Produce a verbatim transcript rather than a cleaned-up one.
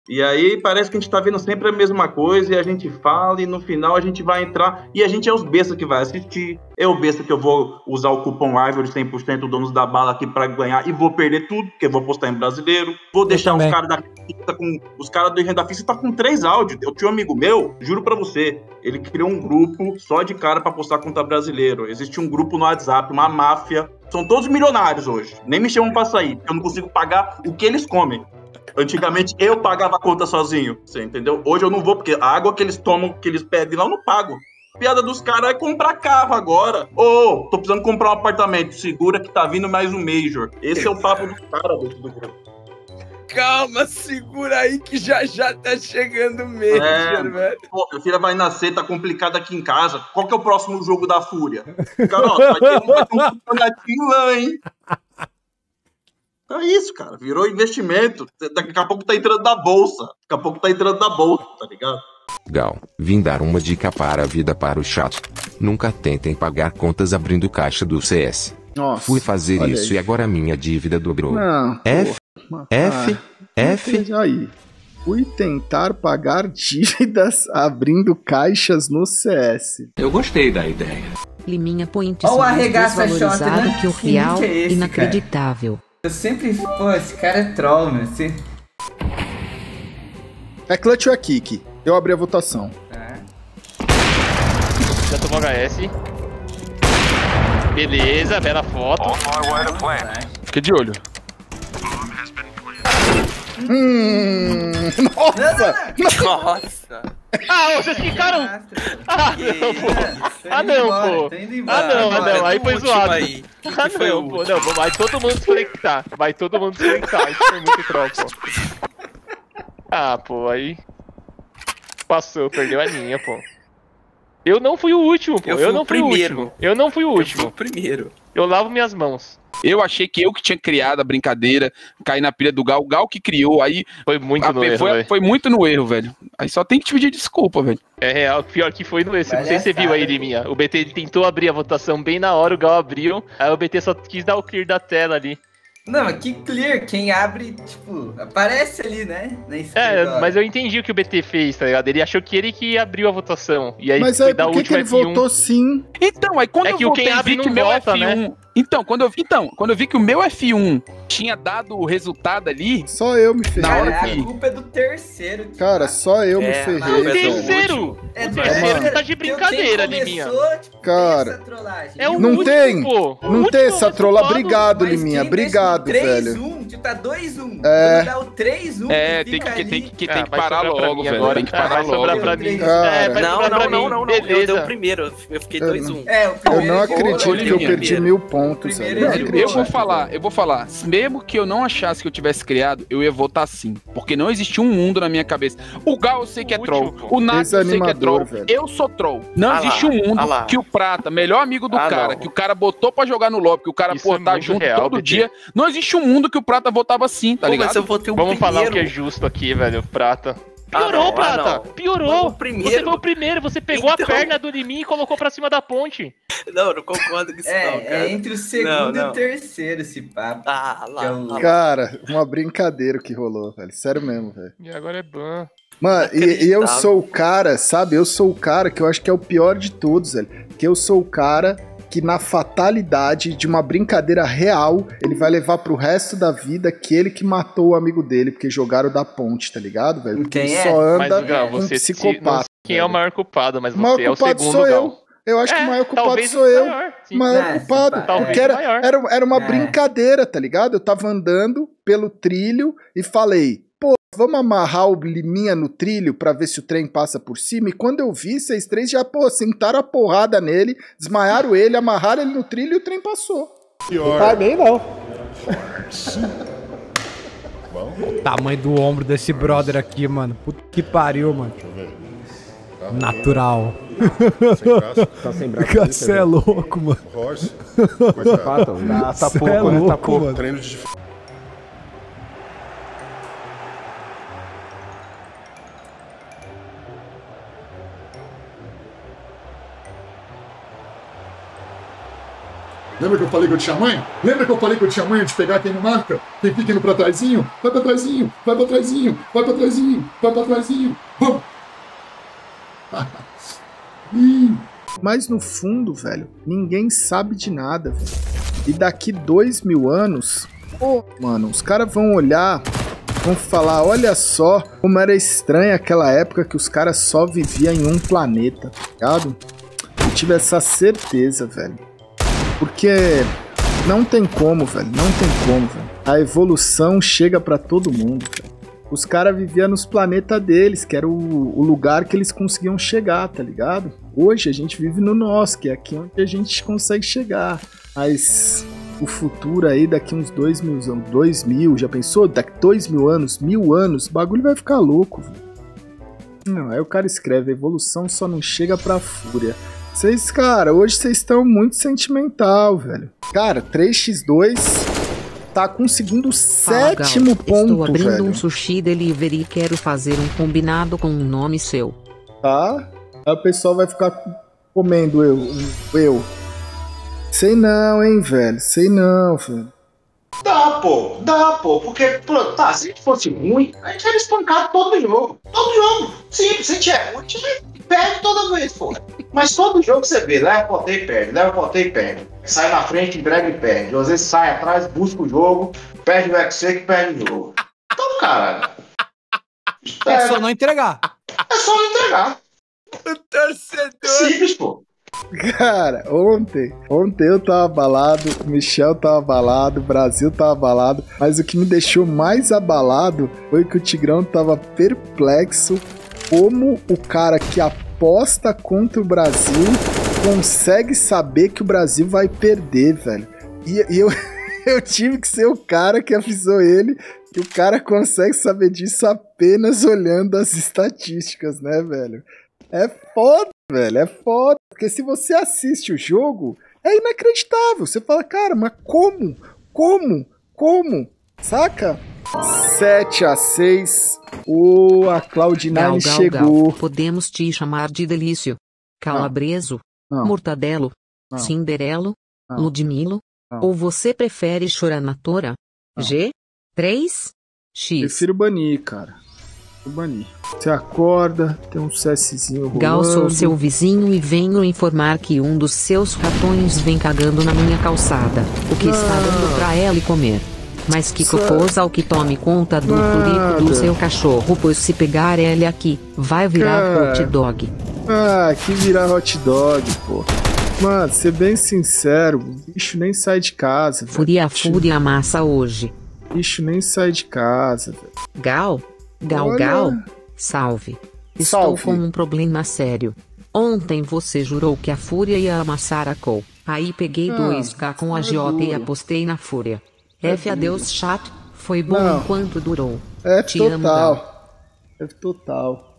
E aí parece que a gente tá vendo sempre a mesma coisa e a gente fala e no final a gente vai entrar e a gente é os bestas que vai assistir. É o besta que eu vou usar o cupom Ivory cem por cento donos da bala aqui pra ganhar e vou perder tudo, porque eu vou postar em brasileiro. Vou deixar os caras da fita com... Os caras do Renda Fixa tá com três áudios. Eu tinha um amigo meu, juro pra você, ele criou um grupo só de cara pra postar conta brasileiro. Existe um grupo no WhatsApp, uma máfia. São todos milionários hoje. Nem me chamam pra sair, porque eu não consigo pagar o que eles comem. Antigamente eu pagava a conta sozinho, você entendeu? Hoje eu não vou, porque a água que eles tomam, que eles pedem lá, eu não pago. A piada dos caras é comprar carro agora. Ô, oh, tô precisando comprar um apartamento. Segura que tá vindo mais um Major. Esse é o papo dos caras dentro do grupo. Calma, segura aí que já já tá chegando o Major, é, velho. Pô, minha filha vai nascer, tá complicado aqui em casa. Qual que é o próximo jogo da Fúria? Cara, ó, vai ter, vai ter um campeonatinho lá, hein? É isso, cara. Virou investimento. Daqui a pouco tá entrando na bolsa. Daqui a pouco tá entrando na bolsa, tá ligado? Gal, vim dar uma dica para a vida para o chat. Nunca tentem pagar contas abrindo caixa do C S. Nossa, fui fazer isso aí. E agora minha dívida dobrou. Não, F, porra. F, ah, F. Aí. Fui tentar pagar dívidas abrindo caixas no C S. Eu gostei da ideia. Liminha Point Olha o mais arregaça desvalorizado shot, né? que o real, que é esse, inacreditável. Cara? Eu sempre... Pô, esse cara é troll, meu. Você... É clutch ou é kick? Eu abri a votação. É. Já tomou H S. Beleza, bela foto. Fica de olho. Hum, nossa! Nossa! Ah, vocês ficaram... Ah, não, pô. Ah, não, pô. Ah, não, ah, não. Aí foi zoado. Aí. Ah, não, pô. Não, vai todo mundo desconectar. Vai todo mundo desconectar. Isso foi muito troll, pô. Ah, pô, aí... Passou, perdeu a linha, pô. Eu não fui o último, pô. Eu, eu não fui o último. Eu não fui o último. Eu fui o primeiro. Eu lavo minhas mãos. Eu achei que eu que tinha criado a brincadeira, caí na pilha do Gal, o Gal que criou, aí... Foi muito a, no erro, foi, foi muito no erro, velho. Aí só tem que te pedir desculpa, velho. É real, pior que foi no erro. Não sei se você viu aí, Liminha. O B T ele tentou abrir a votação bem na hora, o Gal abriu, aí o B T só quis dar o clear da tela ali. Não, mas que clear, quem abre, tipo, aparece ali, né? Na é, mas eu entendi o que o B T fez, tá ligado? Ele achou que ele que abriu a votação. E aí mas foi aí, dar por o que último que ele F um. votou sim? Então, aí quando é eu que voltei quem abre vi não que meu volta, F um... né? Então quando, eu, então, quando eu vi que o meu F um tinha dado o resultado ali... Só eu me ferrei. Na hora Cara, que... a culpa é do terceiro. Tipo, cara, só eu é, me ferrei. O terceiro? É o terceiro você tá de brincadeira, Liminha. Tipo, cara, é o não último, tem. Pô. Não tem essa trola. Obrigado, Liminha. Obrigado, três, velho. um, tá dois um. É. Quando dá o três um, é, tem que, tem que, tem que, tem que parar logo, velho. Agora. Tem que parar ah, vai logo. Pra mim. É, vai não, não, não, pra não, mim. não, não. Beleza. Eu dei o primeiro. Eu fiquei dois um. É, o eu não acredito Olha, que eu perdi mil pontos. Primeiro, eu, não eu acredito, vou falar, eu vou falar. Mesmo que eu não achasse que eu tivesse criado, eu ia votar sim. Porque não existia um mundo na minha cabeça. O Gal eu sei que é troll. O Nath eu sei que é troll. Velho. Eu sou troll. Não ah existe lá, um mundo ah que o Prata, melhor amigo do ah, cara, não. que o cara botou pra jogar no lobby, que o cara, Isso pô, é tá muito junto real, todo B T. dia. Não existe um mundo que o Prata votava assim, tá Pô, ligado? mas eu votei o Vamos primeiro. falar o que é justo aqui, velho. Prata. Piorou, Ah, não, Prata! ah, não. Piorou! O primeiro... Você foi o primeiro, você pegou então... a perna do Liminha e colocou pra cima da ponte. Não, não concordo com isso é, não, cara. É entre o segundo não, não. e o terceiro esse papo. Ah, lá, é o... lá. Cara, uma brincadeira que rolou, velho. Sério mesmo, velho. E agora é ban. Mano, e, e eu sou o cara, sabe? Eu sou o cara que eu acho que é o pior de todos, velho. Que eu sou o cara que na fatalidade de uma brincadeira real, ele vai levar pro resto da vida aquele que matou o amigo dele, porque jogaram da ponte, tá ligado, velho? Porque Quem ele é? só anda mas, Gal, com um você psicopata. Se, quem é o maior culpado, mas o maior você é o culpado segundo, sou Gal. eu. Eu acho é, que o maior culpado sou o eu. maior, O maior é, culpado. Talvez era, maior. Era, era uma é. brincadeira, tá ligado? Eu tava andando pelo trilho e falei, pô, vamos amarrar o Liminha no trilho pra ver se o trem passa por cima. E quando eu vi, vocês três já, pô, sentaram a porrada nele, desmaiaram ele, amarraram ele no trilho e o trem passou. Pior. Pra mim, não. O tamanho do ombro desse brother aqui, mano. Puta que pariu, mano. Deixa eu ver. Tá natural. Sem braço. Tá sem braço. Você é louco, mano. Horse. Coitado. Tá, tá pouco, é louco, né? Tá pouco. Mano. Treino de... Lembra que eu falei que eu tinha manha? Lembra que eu falei que eu tinha manha de pegar quem não marca? Quem fica indo pra trás,zinho? Vai pra trás,zinho, vai pra trás,zinho, vai pra trás,zinho, vai pra trás,zinho. Vamos! Mas no fundo, velho, ninguém sabe de nada, velho. E daqui dois mil anos, oh, mano, os caras vão olhar, vão falar, olha só como era estranha aquela época que os caras só viviam em um planeta, tá ligado? Eu tive essa certeza, velho. Porque não tem como, velho, não tem como, velho. A evolução chega pra todo mundo, velho. Os caras viviam nos planetas deles, que era o, o lugar que eles conseguiam chegar, tá ligado? Hoje a gente vive no nosso, que é aqui onde a gente consegue chegar. Mas o futuro aí, daqui uns dois mil anos, dois mil, já pensou? Daqui dois mil anos, mil anos, o bagulho vai ficar louco, velho. Não, aí o cara escreve, a evolução só não chega pra fúria. Vocês, cara, hoje vocês estão muito sentimental, velho. Cara, três por dois... tá conseguindo o sétimo Fala, ponto, estou abrindo velho. um sushi delivery e quero fazer um combinado com um nome seu. Tá? Aí o pessoal vai ficar comendo eu. Eu. Sei não, hein, velho. Sei não, velho. Dá, pô. Dá, pô. Porque, pô, tá, se a gente fosse ruim, a gente era espancado todo jogo. Todo jogo. Simples, se a gente é ruim, a gente perde toda vez, pô. Mas todo jogo você vê, leva pra e perde, leva pra e perde. Sai na frente, entrega e perde. Às vezes sai atrás, busca o jogo, perde o X C que perde o jogo. Então, cara. É, é só não entregar. É só não entregar. O torcedor. Simples, pô. Cara, ontem, ontem eu tava abalado, o Michel tava abalado, o Brasil tava abalado, mas o que me deixou mais abalado foi que o Tigrão tava perplexo como o cara que aposta contra o Brasil consegue saber que o Brasil vai perder, velho. E, e eu, eu tive que ser o cara que avisou ele que o cara consegue saber disso apenas olhando as estatísticas, né, velho? É foda, velho, é foda. Porque se você assiste o jogo, é inacreditável. Você fala, cara, mas como? Como? Como? Saca? sete a seis. Ô, oh, a Cloud nine Gal, Gal, chegou. Gal. Podemos te chamar de Delício, Calabreso, Não. Mortadelo, Não. Cinderelo, Não. Ludmilo? Não. Ou você prefere chorar na tora? Não. G? três? X? Prefiro banir, cara. Vou banir. Você acorda, tem um CSzinho rolando. Gal, sou seu vizinho e venho informar que um dos seus ratões vem cagando na minha calçada. O que Não. está dando pra ela comer? Mas que Sa- cocosa, que tome conta do Nada. furico do seu cachorro, pois se pegar ele aqui, vai virar Cara. hot dog. Ah, que virar hot dog, pô. Mano, ser bem sincero, o bicho nem sai de casa. velho. Fúria, Bicho- fúria, massa hoje. bicho nem sai de casa, velho. Gal? Gal, Olha. Gal? Salve. Estou Salve. com um problema sério. Ontem você jurou que a Fúria ia amassar a Cole. Aí peguei Ah, dois K com a é Jota e duro. apostei na Fúria. É F adeus, chato. Foi bom Não. enquanto durou. É Te amo, Gal. total. É total.